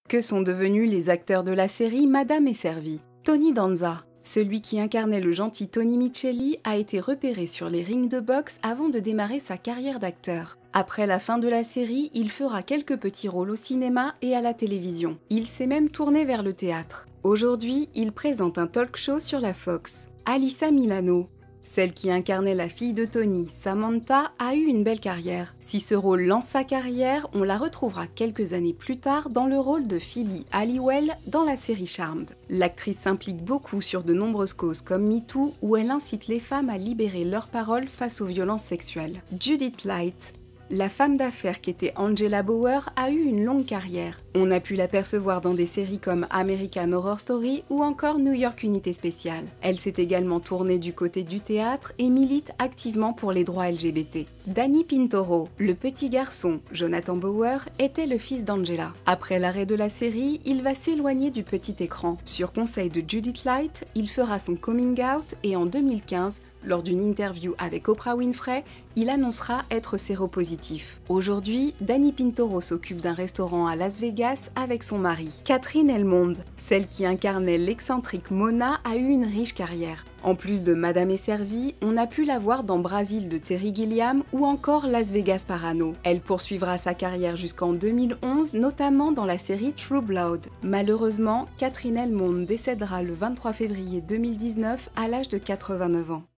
Que sont devenus les acteurs de la série Madame est servie? Tony Danza, celui qui incarnait le gentil Tony Micheli, a été repéré sur les rings de boxe avant de démarrer sa carrière d'acteur. Après la fin de la série, il fera quelques petits rôles au cinéma et à la télévision. Il s'est même tourné vers le théâtre. Aujourd'hui, il présente un talk show sur la Fox. Alyssa Milano, celle qui incarnait la fille de Tony, Samantha, a eu une belle carrière. Si ce rôle lance sa carrière, on la retrouvera quelques années plus tard dans le rôle de Phoebe Halliwell dans la série Charmed. L'actrice s'implique beaucoup sur de nombreuses causes comme MeToo, où elle incite les femmes à libérer leurs paroles face aux violences sexuelles. Judith Light, la femme d'affaires qu'était Angela Bauer, a eu une longue carrière. On a pu l'apercevoir dans des séries comme American Horror Story ou encore New York Unité Spéciale. Elle s'est également tournée du côté du théâtre et milite activement pour les droits LGBT. Danny Pintorro, le petit garçon, Jonathan Bauer, était le fils d'Angela. Après l'arrêt de la série, il va s'éloigner du petit écran. Sur conseil de Judith Light, il fera son coming out et en 2015, lors d'une interview avec Oprah Winfrey, il annoncera être séropositif. Aujourd'hui, Danny Pintorro s'occupe d'un restaurant à Las Vegas avec son mari. Catherine Elmond, celle qui incarnait l'excentrique Mona, a eu une riche carrière. En plus de Madame est servie, on a pu la voir dans Brasil de Terry Gilliam ou encore Las Vegas Parano. Elle poursuivra sa carrière jusqu'en 2011, notamment dans la série True Blood. Malheureusement, Catherine Elmond décédera le 23 février 2019 à l'âge de 89 ans.